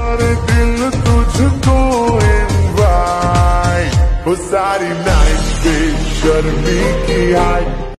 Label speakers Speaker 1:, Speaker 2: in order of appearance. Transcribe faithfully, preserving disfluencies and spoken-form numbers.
Speaker 1: करे दिल तुझको इनवाइट, वो सारी नाइट बेशर्मी की हाय।